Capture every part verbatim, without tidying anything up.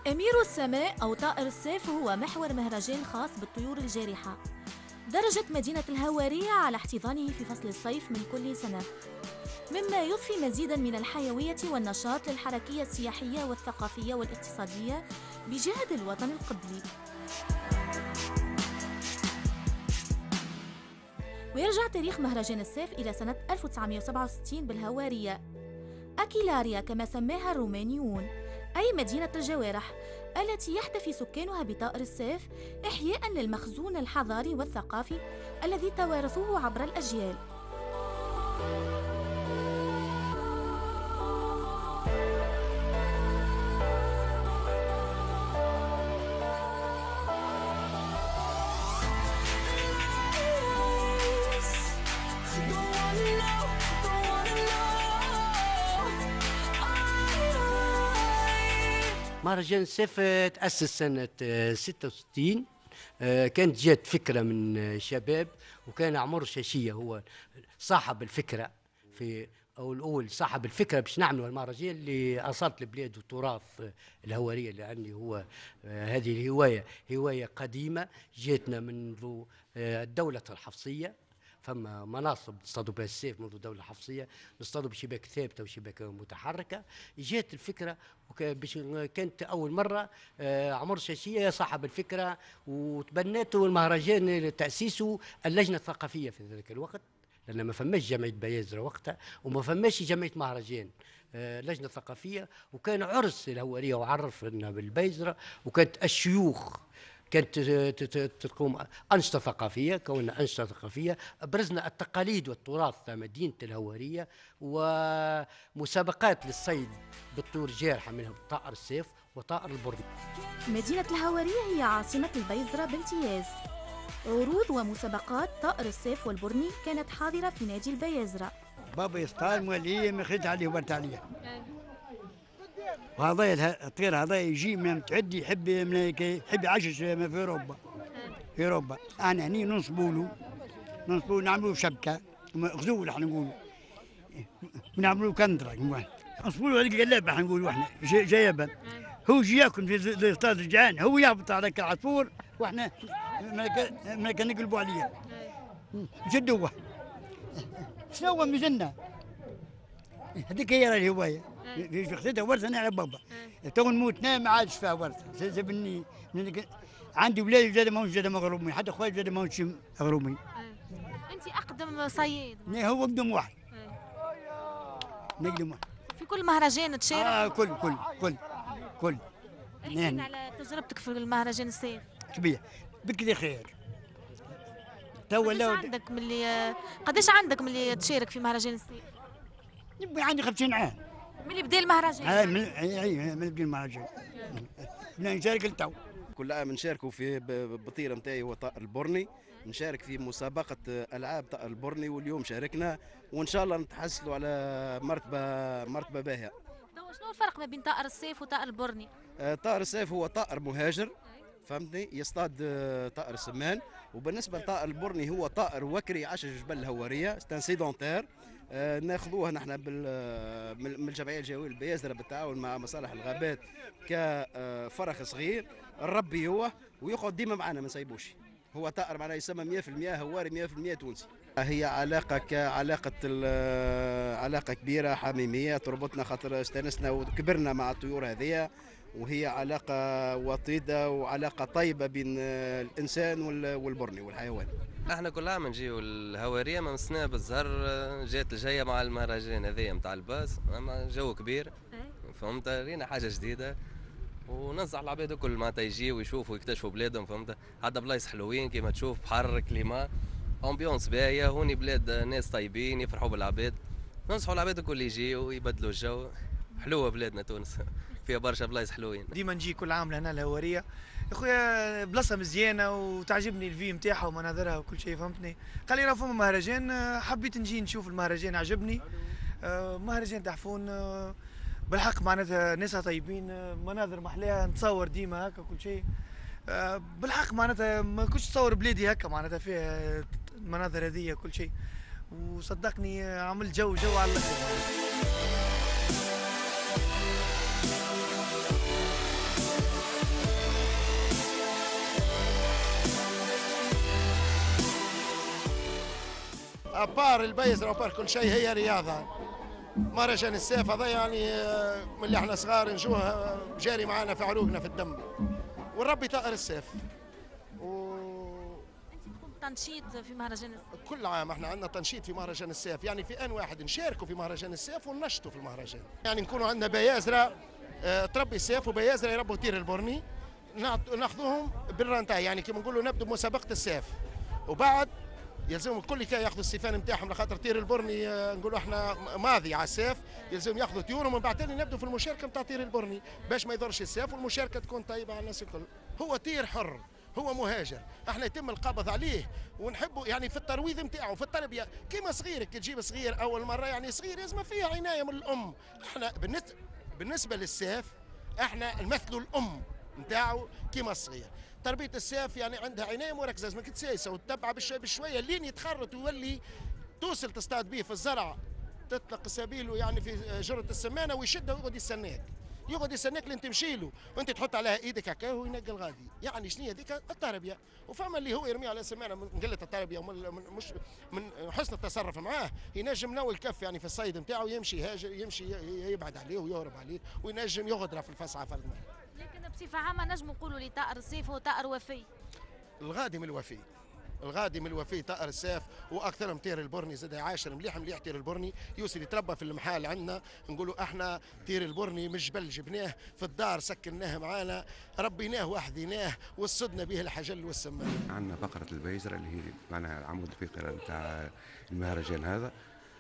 أمير السماء أو طائر الصيف هو محور مهرجان خاص بالطيور الجارحة. درجت مدينة الهوارية على احتضانه في فصل الصيف من كل سنة، مما يضفي مزيداً من الحيوية والنشاط للحركية السياحية والثقافية والاقتصادية بجهد الوطن القبلي. ويرجع تاريخ مهرجان الصيف إلى سنة ألف وتسعمائة وسبعة وستين بالهوارية، أكيلاريا كما سماها الرومانيون، أي مدينة الجوارح، التي يحتفي سكانها بطائر الصيف إحياءً للمخزون الحضاري والثقافي الذي توارثوه عبر الأجيال. مهرجان الصيف تأسس سنة ستة وستين. كانت جات فكرة من شباب، وكان عمر شاشية هو صاحب الفكرة في أو الأول صاحب الفكرة باش نعملوا المهرجان اللي أصلت البلاد والتراث الهوارية اللي عندي. هو هذه الهواية هواية قديمة جاتنا منذ الدولة الحفصية، فما مناصب نصطادوا بها السيف منذ الدولة الحفصية، نصطادوا بشباك ثابتة وشباك متحركة. جات الفكرة كانت أول مرة عمر شاشية صاحب الفكرة، وتبنته المهرجان تأسيسه اللجنة الثقافية في ذلك الوقت، لأن ما فماش جمعية بيازرة وقتها وما فماش جمعية مهرجان، لجنة ثقافية. وكان عرس الهوارية وعرفنا بالبيزرة، وكانت الشيوخ كانت تقوم أنشطة ثقافية، كوننا أنشطة ثقافية أبرزنا التقاليد والتراث مدينة الهوارية، ومسابقات للصيد بالطيور الجارحة منها طائر الصيف وطائر البرني. مدينة الهوارية هي عاصمة البيزرة بامتياز. عروض ومسابقات طائر الصيف والبرني كانت حاضرة في نادي البيازرة. بابا يصطاد مولي ما خدت عليه وبرت عليه، وهذا الطير هذا يجي من متعدي يحب يحب يعشش في اوروبا. في اوروبا انا هني ننصبوا له ننصبوا نعملوا شبكه غزول احنا نقولوا، ونعملوا كندره نصبوا له القلابه احنا نقولوا احنا جايبه. هو يجي ياكل في اصطاد الجعان، هو يهبط على العصفور واحنا ما كان نقلبوا عليه نشدوه. شنو مزنا هذيك هي الهوايه في خدتها ورثه انا على بابا. تو نموت ما عادش فيها ورثه. زبني عندي ولادي ولاد ماهوش زاد مغرومين، حتى خويا زاد ماهوش مغرومين. انت اقدم صيد؟ هو اقدم واحد. نقدم واحد في كل مهرجان تشارك؟ اه كل كل كل كل. احكي لنا على تجربتك في المهرجان الصيف. شبيه بكري خير. تو قداش عندك ملي قداش عندك ملي تشارك في مهرجان الصيف؟ عندي خمسين عام. ملي بدا المهرجان؟ اي من اي من بدا المهرجان. نشارك لتو. كل عام نشاركوا في بالطير نتاعي هو طائر البرني، نشارك في مسابقة ألعاب طائر البرني، واليوم شاركنا وإن شاء الله نتحصلوا على مرتبة مرتبة باهية. شنو الفرق ما بين طائر الصيف وطائر البرني؟ طائر الصيف هو طائر مهاجر فهمتني، يصطاد طائر السمان، وبالنسبة لطائر البرني هو طائر وكري عاش جبل الهوارية ستان سيدونتير. آه ناخذوها نحن من الجمعيه الجويه البيازره بالتعاون مع مصالح الغابات كفرخ صغير نربيوه ويقعد ديما معنا ما نسيبوش. هو طائر معناها يسمى مئة بالمئة هواري مئة بالمئة تونسي. هي علاقه كعلاقه علاقه كبيره حميميه تربطنا، خاطر استانسنا وكبرنا مع الطيور هذه، وهي علاقه وطيده وعلاقه طيبه بين الانسان والبرني والحيوان. احنا كل عام نجيو الهوارية ما مسنا بالزهر، جات الجاية مع المهرجان هذايا نتاع الباص، اما جو كبير فهمت، رينا حاجة جديدة وننصح العباد الكل معناتها يجيو ويشوفوا ويكتشفوا بلادهم فهمت. عندنا بلايص حلوين كيما تشوف، بحر كليما امبيونس باهية، هوني بلاد ناس طيبين يفرحوا بالعباد. ننصحوا العباد الكل يجيو ويبدلوا الجو. حلوة بلادنا تونس فيها برشا بلايص حلوين. ديما نجي كل عام لهنا الهوارية يا خويا، بلاصه مزيانه وتعجبني الفي نتاعها ومناظرها وكل شيء فهمتني. قال لي راه فما مهرجان، حبيت نجي نشوف المهرجان، عجبني. مهرجان تحفون بالحق معناتها ناسها طيبين، مناظر محلاها، نتصور ديما هكا كل شيء بالحق معناتها ما كنتش تصور بلادي هكا معناتها فيها المناظر هذه كل شيء، وصدقني عمل جو جو على الاخر. ابار البيزرة وبار كل شيء هي رياضة. مهرجان السيف هذا يعني من اللي احنا صغار نشوفه جاري معانا في عروقنا في الدم، والربي طائر السيف. و... تنشيط في مهرجان السيف كل عام احنا عندنا تنشيط في مهرجان السيف، يعني في ان واحد نشاركوا في مهرجان السيف وننشطوا في المهرجان، يعني نكونوا عندنا بيازرة اه تربي السيف وبيازرة يربوا طير البرني، ناخذوهم بالرانتاي، يعني كما نقولوا نبدو بمسابقة السيف، وبعد يلزمهم الكل كي ياخذوا السيفان نتاعهم لخاطر طير البرني نقولوا احنا ماضي على السيف، يلزمهم ياخذوا طيورهم ومن بعد تاني نبدوا في المشاركه نتاع طير البرني باش ما يضرش السيف والمشاركه تكون طيبه على الناس الكل. هو طير حر، هو مهاجر، احنا يتم القبض عليه ونحبه يعني في الترويض نتاعه في التربيه كيما صغيرك كي تجيب صغير اول مره يعني صغير لازم فيها عنايه من الام. احنا بالنسبه بالنسبه للسيف احنا نمثلوا الام نتاعو كيما الصغير. تربيه السيف يعني عندها عنايه مركزه، لازمك تسايسه وتتبع بشويه بشويه لين يتخرط ويولي توصل تصطاد به في الزرع، تطلق سبيله يعني في جره السمانه ويشدها ويقعد يستناك، يقعد يستناك لين تمشي له وانت تحط عليها ايدك هكا وينقل غادي. يعني شنو هذيك التربيه. وفما اللي هو يرمي على سمانه من قله التربيه ومن مش من حسن التصرف معاه ينجم ناول الكف يعني في الصيد نتاعو يمشي هاجر يمشي يبعد عليه ويهرب عليه وينجم يغدر في الفصعه فرضنا. لكن بصفه عامه نجم نقولوا لي طائر السيف هو طائر وفي. الغادم الوفي، الغادم الوفي طائر السيف، واكثرهم طير البرني زاد عاشر مليح مليح. طير البرني يوصل يتربى في المحال عندنا، نقولوا احنا طير البرني من جبل جبناه في الدار سكناه معانا ربيناه وحذيناه وصدنا به الحجل والسمان. عندنا فقره البيزره اللي هي معناها العمود الفقري نتاع المهرجان هذا.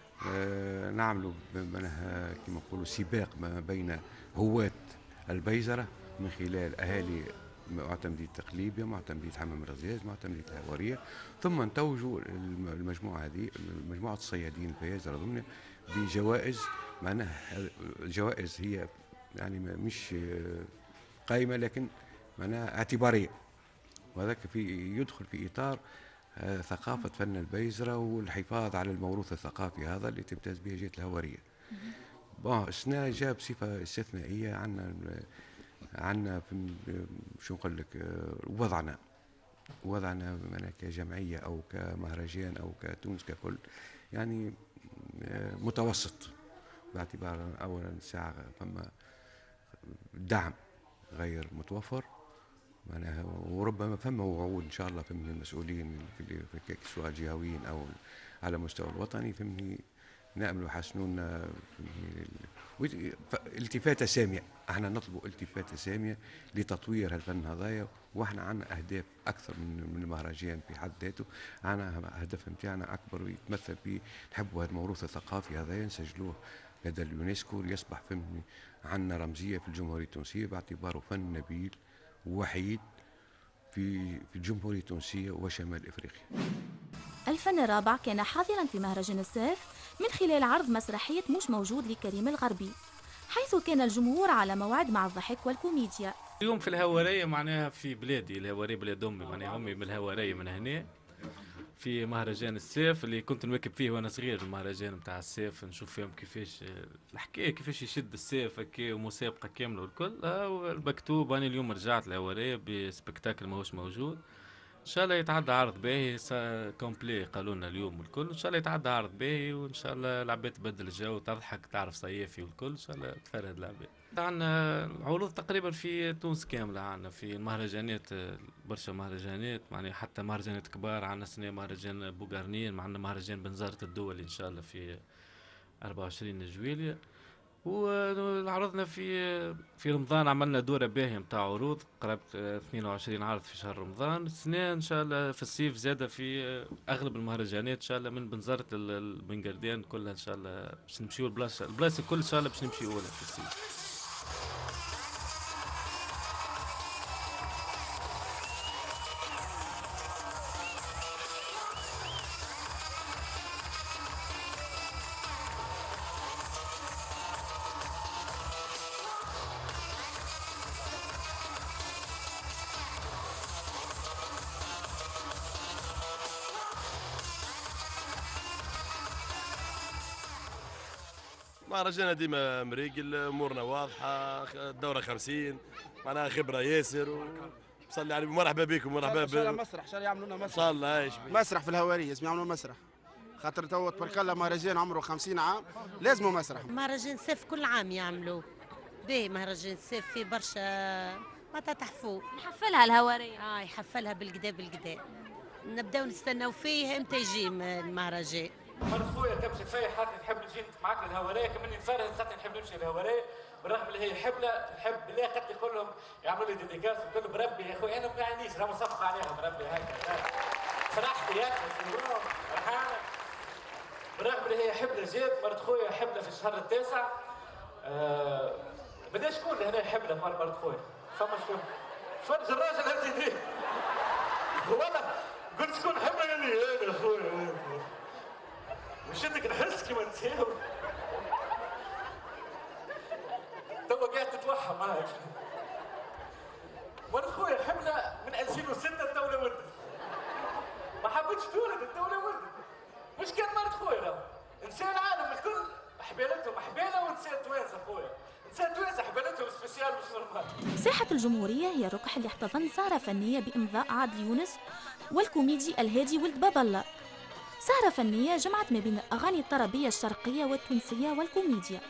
أه نعملوا معناها كما نقولوا سباق ما بين هواة البيزره من خلال اهالي معتمدية تقليبية، معتمدية حمام الرزاز، معتمدية الهوارية، ثم نتوجوا المجموعة هذه مجموعة الصيادين البيازرة ضمن بجوائز، معناها جوائز هي يعني مش قائمة لكن معناها اعتبارية، وهذاك في يدخل في إطار ثقافة فن البيزرة والحفاظ على الموروث الثقافي هذا اللي تمتاز به جهة الهوارية. بون السنة جاء بصفة استثنائية عندنا عندنا شو نقول لك وضعنا وضعنا كجمعيه او كمهرجان او كتونس ككل يعني متوسط، باعتبار اولا ساعه فما دعم غير متوفر معناها، وربما فما وعود ان شاء الله فمن المسؤولين في سواء جهويين او على مستوى الوطني فمني نأمل يحسنون التفاتة سامية. احنا نطلب التفاتة سامية لتطوير الفن هذايا، واحنا عندنا اهداف اكثر من من المهرجان في حد ذاته. عندنا هدف نتاعنا اكبر ويتمثل في نحبوا هذا الموروث الثقافي هذايا نسجلوه لدى اليونسكو ليصبح فن عندنا رمزية في الجمهورية التونسية باعتباره فن نبيل وحيد في في الجمهورية التونسية وشمال افريقيا. الفن الرابع كان حاضرا في مهرجان السيف من خلال عرض مسرحية مش موجود لكريم الغربي، حيث كان الجمهور على موعد مع الضحك والكوميديا. اليوم في الهوارية معناها في بلادي، الهوارية بلاد أمي، معناها أمي من الهوارية من هنا في مهرجان السيف اللي كنت نواكب فيه وانا صغير. المهرجان نتاع السيف نشوف فيهم كيفاش الحكايه كيفاش يشد السيف هكا ومسابقه كامله والكل. المكتوب انا اليوم رجعت الهوارية بسبكتاكل ماهوش موجود، ان شاء الله يتعدى عرض باهي كومبلي قالوا لنا اليوم والكل، ان شاء الله يتعدى عرض باهي وان شاء الله العباد تبدل الجو تضحك تعرف صيافي والكل، ان شاء الله تفرد العباد. عندنا عروض تقريبا في تونس كامله، عندنا في المهرجانات برشا مهرجانات معناها حتى مهرجانات كبار. عندنا سنة مهرجان بوغارنين، عندنا مهرجان بنزرة الدولي ان شاء الله في أربعة وعشرين جويلية. وعرضنا في في رمضان عملنا دوره باهيه نتاع عروض قرابه اثنين وعشرين عرض في شهر رمضان. السنه ان شاء الله في الصيف زاده في اغلب المهرجانات ان شاء الله من بنزرت البنقردان كلها ان شاء الله باش نمشيو البلاصه البلاصه الكل ان شاء الله باش نمشيو اولى في الصيف. مهرجان ديما مريقل، امورنا واضحه، الدوره خمسين معناها خبره ياسر. وصلي على مرحبا بكم مرحبا بكم. مسرح شال يعملوا لنا مسرح. صلى ايش مسرح في الهواريه اسمه يعملوا مسرح خاطر تو تبارك الله مهرجان عمره خمسين عام لازمه مسرح. مهرجان الصيف كل عام يعملوه، باهي مهرجان الصيف فيه برشا ما تحفوه. يحفلها الهوارية. اه يحفلها بالقدا بالقدا. نبداو نستناو فيه امتى يجي المهرجان. مرت خويا تمشي فيا حتى نحب نجي معاك للهوارية، كمان نفرهد خاطر نحب نمشي للهوارية، بالرغم اللي هي حبلة نحب بالله قد نقول لهم يعملوا لي ديديكاس ونقول لهم بربي يا خويا انا ما عنديش راهو مصفق عليهم بربي هكا. فرحت ياكل فرحانة بالرغم اللي هي حبلة جات مرت خويا حبلة في الشهر التاسع. آه بداش شكون هنا حبلة مرت خويا؟ فما شكون؟ فرج الراجل هزي والله قلت شكون حبلة يعني انا خويا مشيتك نحس كيما نساوي توا قاعد تتوهم معاك. مرت خويا حمله من ألفين وستة الدوله ولدت ما حبتش تولد الدوله ولدت مش كان مرت خويا راه نساء العالم الكل حبالتهم حباله ونساء توانسه خويا نساء توانسه حبالتهم سبيسيال مش نورمال. ساحة الجمهورية هي الركح اللي احتضن سهرة فنية بإمضاء عادل يونس والكوميدي الهادي ولد باب الله. سهرة فنية جمعت ما بين الأغاني الطربية الشرقية والتونسية والكوميديا.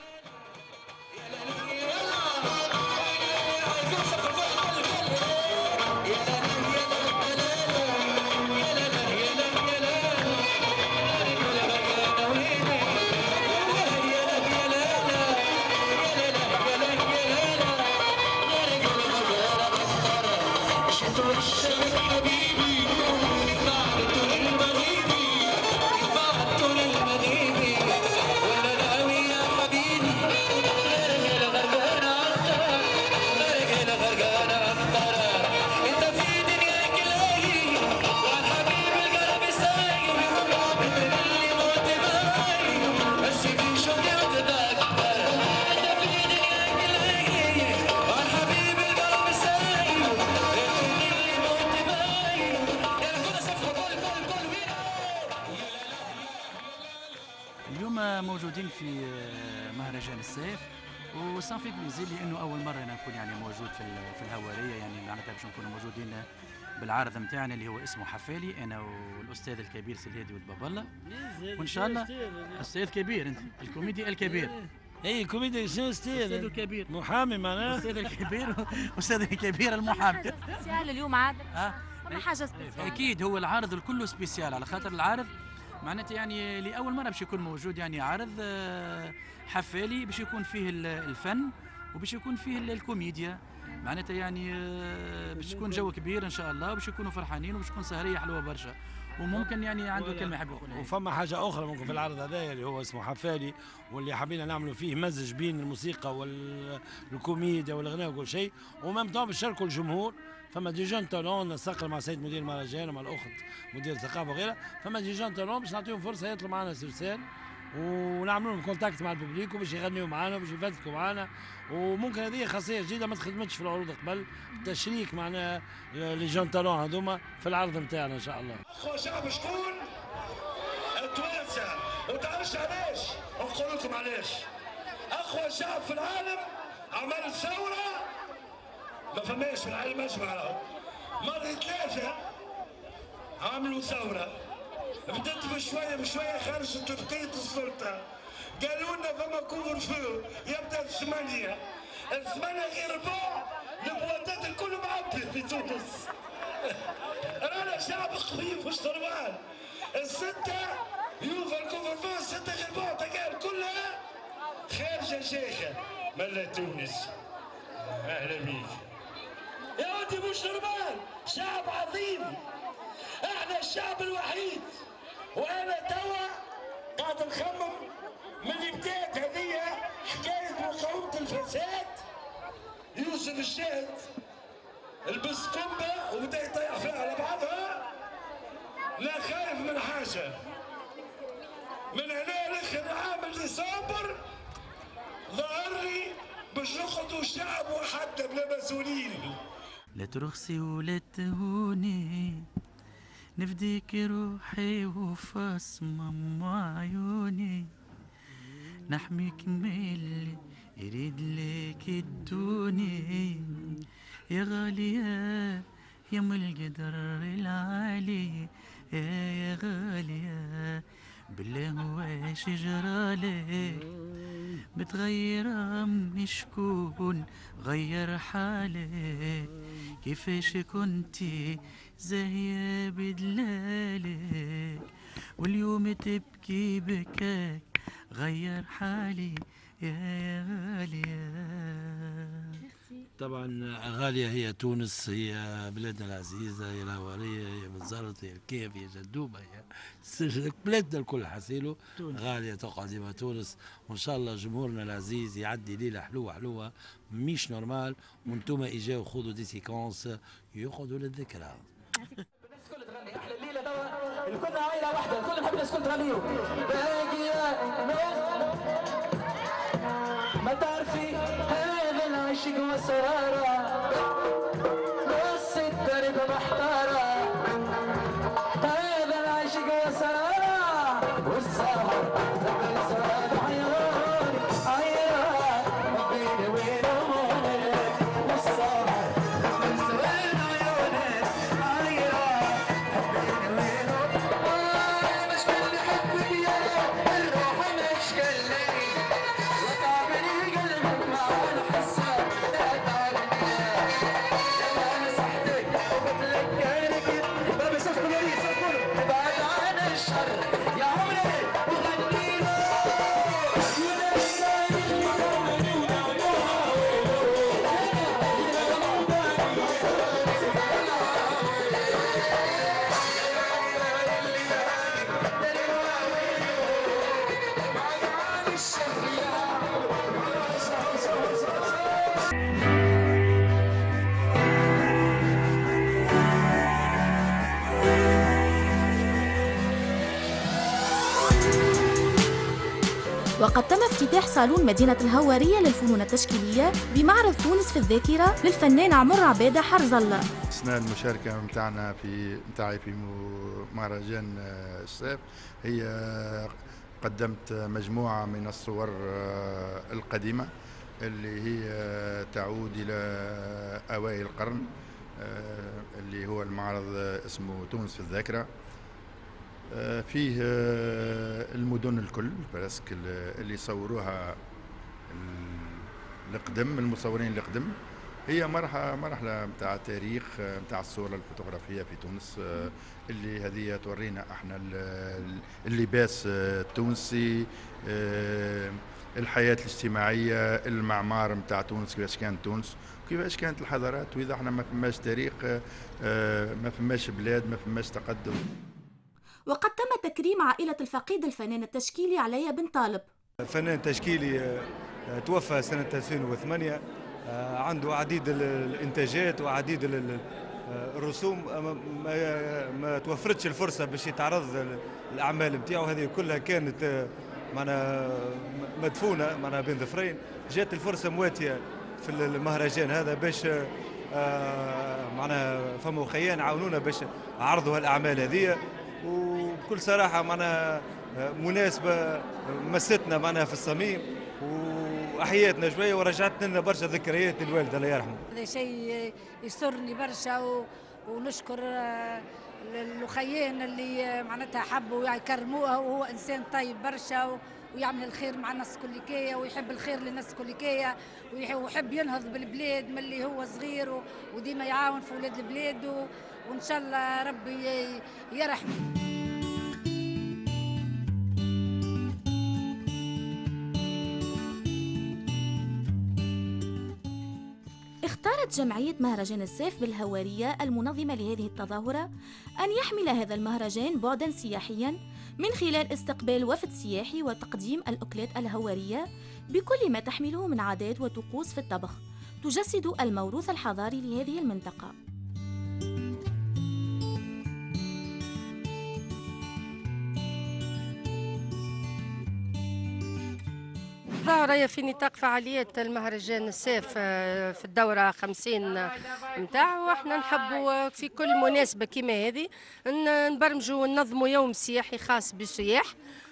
موجودين في مهرجان الصيف وصافي بليزير لانه اول مره انا نكون يعني موجود في في الهواريه، يعني معناتها باش نكونوا موجودين بالعرض نتاعنا اللي هو اسمه حفالي انا والاستاذ الكبير سي الهادي ولد باب الله، وان شاء الله استاذ كبير انت الكوميدي الكبير. اي كوميدي شنو استاذ؟ الاستاذ الكبير محامي معناها الاستاذ الكبير استاذ الكبير المحامي. سبيسيال اليوم عادل؟ اه ما حاجه سبيسيال اكيد هو العرض الكل سبيسيال على خاطر العرض معناتها يعني لاول مره باش يكون موجود يعني عرض حفالي باش يكون فيه الفن وباش يكون فيه الكوميديا معناتها يعني باش يكون جو كبير ان شاء الله وباش يكونوا فرحانين وباش تكون سهريه حلوه برشا وممكن يعني عنده كلمه يحب يقولها. وفما حاجه اخرى ممكن في العرض هذايا اللي هو اسمه حفالي واللي حابين نعملوا فيه مزج بين الموسيقى والكوميديا والغناء وكل شيء ومام طبعا بنشاركوا الجمهور. فما دي جون تالون نسقل مع سيد مدير المهرجان ومع الاخت مدير الثقافه وغيرها. فما دي جون تالون باش نعطيهم فرصه يطلعوا معنا سرسال ونعملوا لهم كونتاكت مع الببليك وباش يغنيوا معنا وباش يفتكوا معنا. وممكن هذه خاصيه جديده ما تخدمتش في العروض قبل، تشريك معنا لي جون تالون هذوما في العرض نتاعنا ان شاء الله. اخوة شعب شكون؟ التوانسه. وتعرفش علاش؟ نقول لكم علاش. اقوى شعب في العالم عمل ثوره ما فماش في العالم اجمع. مرة ثلاثة عملوا ثورة بدت بشوية بشوية خرجت بقية السلطة. قالوا لنا فما كوفر فو يبدا الثمانية الثمانية غير ربع البواتات الكل معبي في تونس. رانا شعب خفيف مش طربان. الستة يوفى الكوفر فو الستة غير بوعة قال كلها خارجة شيخة ملا تونس. أهلا بيك يا ودي مش نورمال. شعب عظيم احنا الشعب الوحيد. وانا توا قاعد نخمم من اللي بدات هذه حكايه مقاومه الفساد. يوسف الشاهد لبس قنبه وبدا يطيح فيها على بعضها. لا خايف من حاجه. من هنا لاخر عام ديسمبر ظهر لي باش نقعدوا الشعب وحتى بلا مسؤولين. لا ترخصي ولا تهوني نفديك روحي وفصمم عيوني نحميك من اللي يريد لك الدوني يا غالية يا ام القدر العالي يا غالية بالله واش جرالي متغيرة من شكون غير حالي كيفاش كنتي زاهية بدلالي واليوم تبكي بكاك غير حالي يا غالية. طبعا غالية هي تونس، هي بلادنا العزيزة، هي الهوارية، هي بنزرت، هي الكيف، هي جدوبة، هي بلادنا الكل حسيلو. غالية تقعد ديما تونس، وإن شاء الله جمهورنا العزيز يعدي ليلة حلوة حلوة مش نورمال، وانتم اجاو خذوا دي سيكونس يقعدوا للذكرى. الكل تغني احلى الليله دوا، الكل عائله واحده، الكل نحب الناس الكل تغنيوا. باقي ما تعرفي هذا العشق وسراره نص الدرب محتاره، هذا العشق وسراره والسهر تبقى سراد عيوني عيوني بيني وين امورك والسهر تبقى سراد عيوني عيوني بيني وين امورك. مش كل حبك يا الروح مش كلني وتعبني قلبك مع الحسة لا تعرفني لما مسحتك وبتلقانك بابي صفقوا لي صفقوا ابعد عن الشر يا عمري وغني له وقد تم افتتاح صالون مدينة الهوارية للفنون التشكيلية بمعرض تونس في الذاكرة للفنان عمر عبادة حرز الله. أثناء المشاركة متاعنا في متاعي في مهرجان الصيف هي قدمت مجموعة من الصور القديمة اللي هي تعود إلى أوائل القرن، اللي هو المعرض اسمه تونس في الذاكرة. فيه المدن الكل برسك اللي صوروها القدم، المصورين القدم. هي مرحلة مرحلة متاع تاريخ متاع الصورة الفوتوغرافية في تونس، اللي هذه تورينا احنا اللباس التونسي، الحياة الاجتماعية، المعمار متاع تونس، كيفاش كانت تونس، كيفاش كانت الحضارات. وإذا احنا ما فماش تاريخ ما فماش بلاد، ما فماش تقدم. وقد تم تكريم عائلة الفقيد الفنان التشكيلي علي بن طالب. فنان تشكيلي توفى سنة ألفين وثمانية، عنده عديد الإنتاجات وعديد الرسوم، ما توفرتش الفرصة باش يتعرض الأعمال نتاعو. هذه كلها كانت معنا مدفونة معنا بين ظفرين. جات الفرصة مواتية في المهرجان هذا باش معنا فما خيان عاونونا باش عرضوا هالأعمال هذه، وبكل صراحة معنا مناسبة مستنا معنا في الصميم وأحياتنا شوية ورجعت لنا برشا ذكريات الوالد الله يرحمه. هذا شيء يسرني برشا، ونشكر الخيان اللي معناتها حبوا يكرموه، وهو إنسان طيب برشا ويعمل الخير مع الناس كلكية ويحب الخير للناس كلكية ويحب ينهض بالبلاد من اللي هو صغير وديما يعاون في ولاد البلاد، وإن شاء الله ربي يرحمه. اختارت جمعية مهرجان الصيف بالهوارية المنظمة لهذه التظاهرة أن يحمل هذا المهرجان بعداً سياحياً من خلال استقبال وفد سياحي وتقديم الأكلات الهوارية بكل ما تحمله من عادات وطقوس في الطبخ تجسد الموروث الحضاري لهذه المنطقة. ظاهرة في نطاق فعاليات المهرجان الصيف في الدورة خمسين متاعه، واحنا نحبوا في كل مناسبة كما هذه نبرمجوا وننظموا يوم سياحي خاص بالسياح،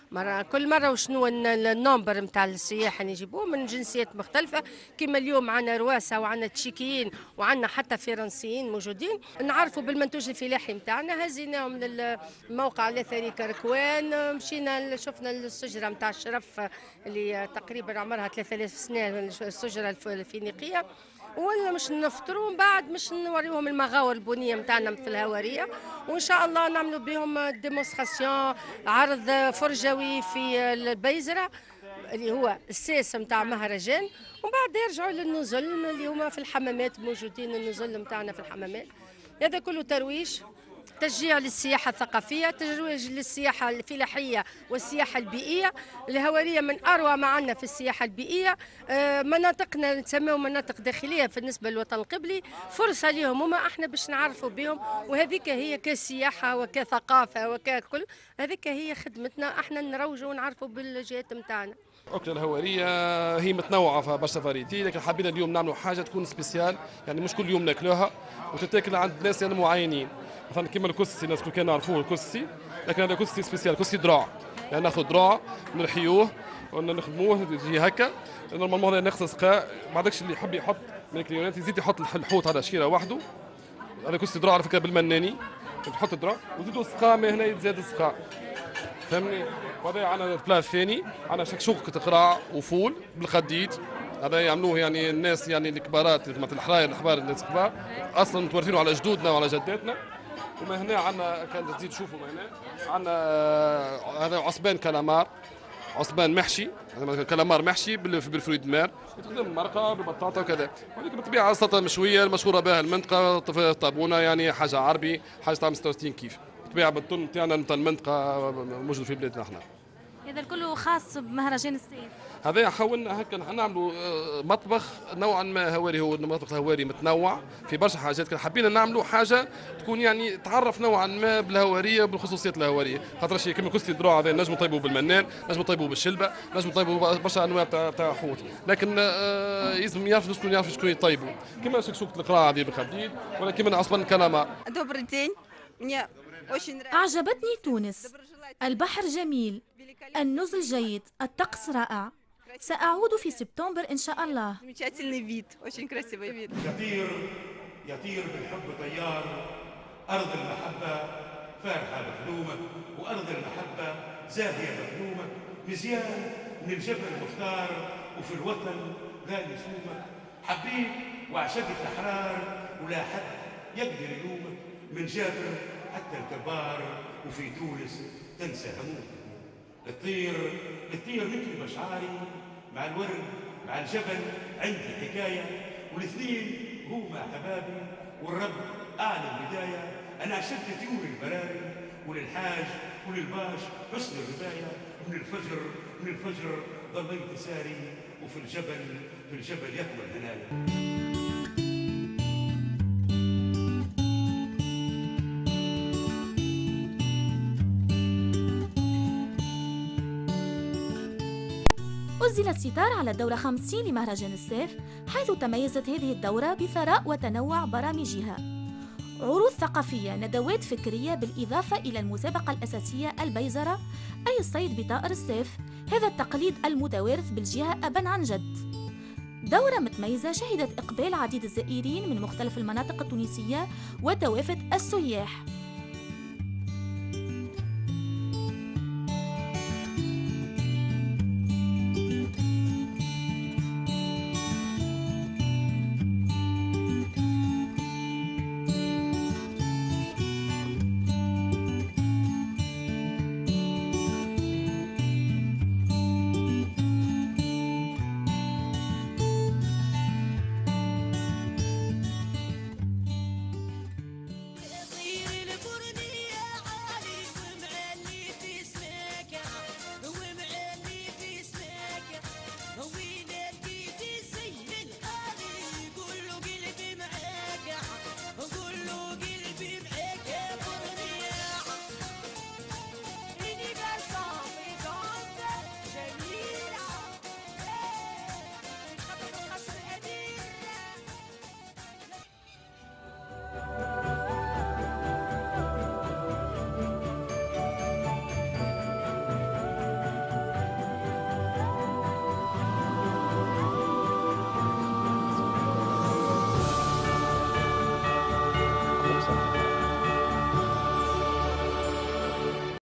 مرة كل مرة وشنو النومبر نتاع السياح اللي يجيبوه من جنسيات مختلفة. كما اليوم عندنا رواسة وعندنا تشيكيين وعندنا حتى فرنسيين موجودين. نعرفوا بالمنتوج الفلاحي نتاعنا، هزيناهم للموقع الاثري كركوان، مشينا شفنا الشجرة نتاع الشرف اللي تقريبا عمرها ثلاثة آلاف سنة، الشجرة الفينيقية. ولا مش نفطروا من بعد مش نوريهم المغاور البنيه نتاعنا في الهواريه، وان شاء الله نعملوا بهم ديمونستراسيون، عرض فرجوي في البيزره اللي هو الساس نتاع مهرجان، ومن بعد يرجعوا للنزل اللي هما في الحمامات، موجودين النزل نتاعنا في الحمامات. هذا كله ترويج، تشجيع للسياحة الثقافية، ترويج للسياحة الفلاحية والسياحة البيئية. الهوارية من أروع ما عندنا في السياحة البيئية. مناطقنا نسميهم مناطق داخلية بالنسبة للوطن القبلي، فرصة لهم هما احنا باش نعرفوا بهم، وهذيك هي كسياحة وكثقافة وككل، هذيك هي خدمتنا، احنا نروجوا ونعرفوا بالجهات نتاعنا. أكلة الهوارية هي متنوعة في برشا فاريتي، لكن حبينا اليوم نعملوا حاجة تكون سبيسيال، يعني مش كل يوم ناكلوها وتتاكل عند ناس يعني معينين. مثلا كيما الكسي، الناس كل كانوا يعرفوه الكسي، لكن هذا كسي سبيسيال، كسي دراع، يعني ناخذ دراع نرحيوه ونخدموه يجي هكا. نورمالمون هذا ناقص سقاء، ما عندكش اللي يحب يحط من الكليونات يزيد يحط الحوت هذا شكيره وحده. هذا كسي دراع على فكره بالمناني، تحط الدراع وزيدوا سقاء، ما هنا يتزاد السقاء، فهمني. وهذا عندنا البلا الثاني، عندنا شكشوكة قراع وفول بالخديد، هذا يعملوه يعني الناس يعني الكبارات مثل الحراير الحبار الناس الكبار، اصلا متوارثينه على جدودنا وعلى جداتنا. وما هنا عندنا كان تزيد تشوفوا ما هنا عندنا هذا عصبان كلامار، عصبان محشي، هذا كلامار محشي بالفرويد مار، يتقدم مرقه بالبطاطا وكذا. ولكن بالطبيعه السلطه المشويه المشهوره بها المنطقه طابونه، يعني حاجه عربي، حاجه طعم ستة وستين كيف. بالطبيعه بالطن نتاعنا نتاع المنطقه موجود في بلادنا احنا. هذا الكل خاص بمهرجان الصيف. هذا حاولنا هكا نعملوا مطبخ نوعا ما هواري، هو المطبخ الهواري متنوع في برشا حاجات، كان حبينا نعملوا حاجه تكون يعني تعرف نوعا ما بالهواريه بالخصوصيات الهواريه، خاطر شيء كما كسلي الدروع هذا نجموا نطيبوه بالمنان، نجموا نطيبوه بالشلبه، نجموا نطيبوه برشا انواع تاع تاع حوت، لكن آه لازم يعرف شكون يعرف شكون يطيبوا، كما شكشوكه القراع هذه بالخديد، ولا كما عصبان الكلامار. أعجبتني تونس، البحر جميل، النزل جيد، الطقس رائع. سأعود في سبتمبر إن شاء الله. يطير يطير بالحب طيار، أرض المحبة فارحة مخدومة، وأرض المحبة زاهية مخدومة، مزيان من الجبل مختار، وفي الوطن غالي سومة، حبيب وعشقت الأحرار، ولا حد يقدر يلومك، من جابر حتى الكبار، وفي تونس تنسى همومك. الطير الطير مثل مشعاري، مع الورد مع الجبل عندي حكاية، والاثنين هما حبابي، والرب أعلى البداية. أنا عشقت طيور البراري، وللحاج وللباش حسن الرباية، من الفجر من الفجر ضليت ساري، وفي الجبل في الجبل يطوى الهنايا. أزل الستار على الدورة خمسين لمهرجان الصيف، حيث تميزت هذه الدورة بثراء وتنوع برامجها. عروض ثقافية، ندوات فكرية، بالإضافة إلى المسابقة الأساسية البيزرة، أي الصيد بطائر الصيف، هذا التقليد المتوارث بالجهة أبا عن جد. دورة متميزة شهدت إقبال عديد الزائرين من مختلف المناطق التونسية وتوافد السياح.